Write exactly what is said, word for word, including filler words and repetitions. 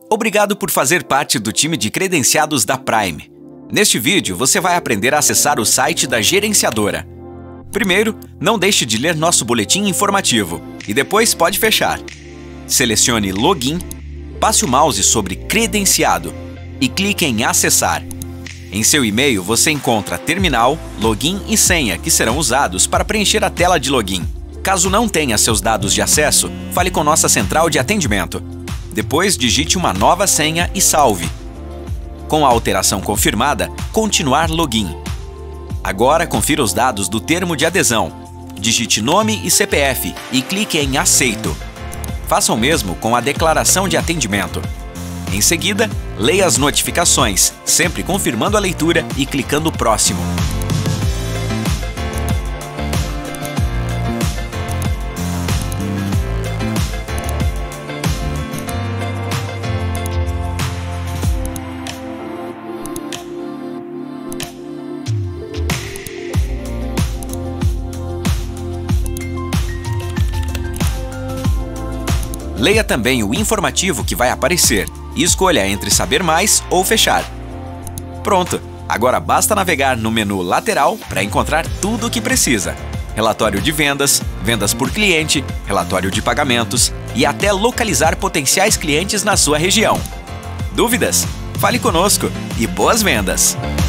Obrigado por fazer parte do time de credenciados da Prime. Neste vídeo, você vai aprender a acessar o site da gerenciadora. Primeiro, não deixe de ler nosso boletim informativo e depois pode fechar. Selecione Login, passe o mouse sobre Credenciado e clique em Acessar. Em seu e-mail você encontra terminal, login e senha que serão usados para preencher a tela de login. Caso não tenha seus dados de acesso, fale com nossa central de atendimento. Depois digite uma nova senha e salve. Com a alteração confirmada, continuar login. Agora confira os dados do termo de adesão. Digite nome e C P F e clique em Aceito. Faça o mesmo com a declaração de atendimento. Em seguida, leia as notificações, sempre confirmando a leitura e clicando Próximo. Leia também o informativo que vai aparecer e escolha entre saber mais ou fechar. Pronto! Agora basta navegar no menu lateral para encontrar tudo o que precisa. Relatório de vendas, vendas por cliente, relatório de pagamentos e até localizar potenciais clientes na sua região. Dúvidas? Fale conosco e boas vendas!